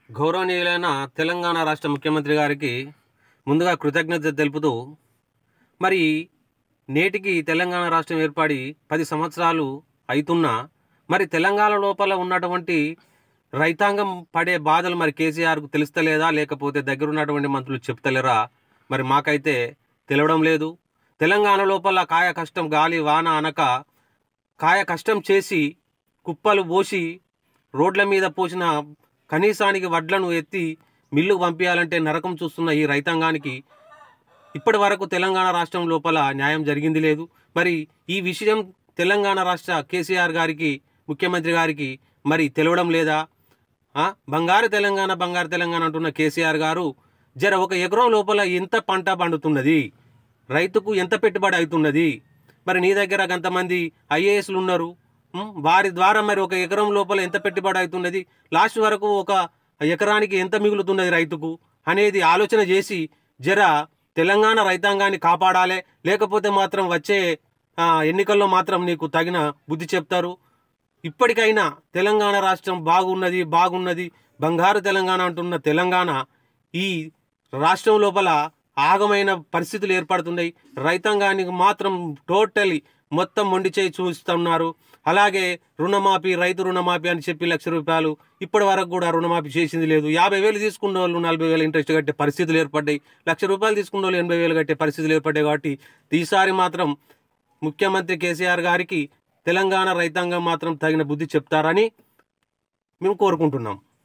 గౌరవనీయులైన తెలంగాణ రాష్ట్ర ముఖ్యమంత్రి గారికి ముందుగా కృతజ్ఞత తెలుపుతూ, మరి నేటికి తెలంగాణ రాష్ట్రం ఏర్పడి 10 సంవత్సరాలు అవుతున్నా మరి తెలంగాణ లోపల ఉన్నటువంటి రైతాంగం పడే బాధలు మరి కేసీఆర్కు తెలుస్తలేదా, లేకపోతే దగ్గర ఉన్నటువంటి మంత్రులు చెప్తలేరా? మరి మాకైతే తెలవడం లేదు. తెలంగాణ లోపల కాయ కష్టం గాలి వాన అనక కాయ కష్టం చేసి కుప్పలు పోసి రోడ్ల మీద పోసిన కనీసానికి వడ్లను ఎత్తి మిల్లుకు పంపించాలంటే నరకం చూస్తున్న ఈ రైతాంగానికి ఇప్పటి వరకు తెలంగాణ రాష్ట్రం లోపల న్యాయం జరిగింది లేదు. మరి ఈ విషయం తెలంగాణ రాష్ట్ర కేసీఆర్ గారికి, ముఖ్యమంత్రి గారికి మరి తెలవడం లేదా? బంగారు తెలంగాణ అంటున్న కేసీఆర్ గారు జర ఒక ఎకరం లోపల ఎంత పంట పండుతున్నది, రైతుకు ఎంత పెట్టుబడి అవుతున్నది, మరి నీ దగ్గర కొంతమంది ఐఏఎస్లు ఉన్నారు, వారి ద్వారా మరి ఒక ఎకరం లోపల ఎంత పెట్టుబడి అవుతున్నది, లాస్ట్ వరకు ఒక ఎకరానికి ఎంత మిగులుతున్నది రైతుకు అనేది ఆలోచన చేసి జర తెలంగాణ రైతాంగాన్ని కాపాడాలి. లేకపోతే మాత్రం వచ్చే ఎన్నికల్లో మాత్రం నీకు తగిన బుద్ధి చెప్తారు. ఇప్పటికైనా తెలంగాణ రాష్ట్రం బాగున్నది బంగారు తెలంగాణ అంటున్న తెలంగాణ ఈ రాష్ట్రం లోపల ఆగమైన పరిస్థితులు ఏర్పడుతున్నాయి. రైతాంగానికి మాత్రం టోటలీ మొత్తం మొండి చేయి చూస్తున్నారు. అలాగే రుణమాఫీ, రైతు రుణమాఫీ అని చెప్పి ₹1,00,000 ఇప్పటి వరకు కూడా రుణమాఫీ చేసింది లేదు. 50,000 తీసుకున్న వాళ్ళు 40,000 ఇంట్రెస్ట్ కట్టే పరిస్థితులు ఏర్పడ్డాయి. ₹1,00,000 తీసుకున్న వాళ్ళు 80,000 కట్టే పరిస్థితులు ఏర్పడ్డాయి. కాబట్టి ఈసారి మాత్రం ముఖ్యమంత్రి కేసీఆర్ గారికి తెలంగాణ రైతాంగం మాత్రం తగిన బుద్ధి చెప్తారని మేము కోరుకుంటున్నాం.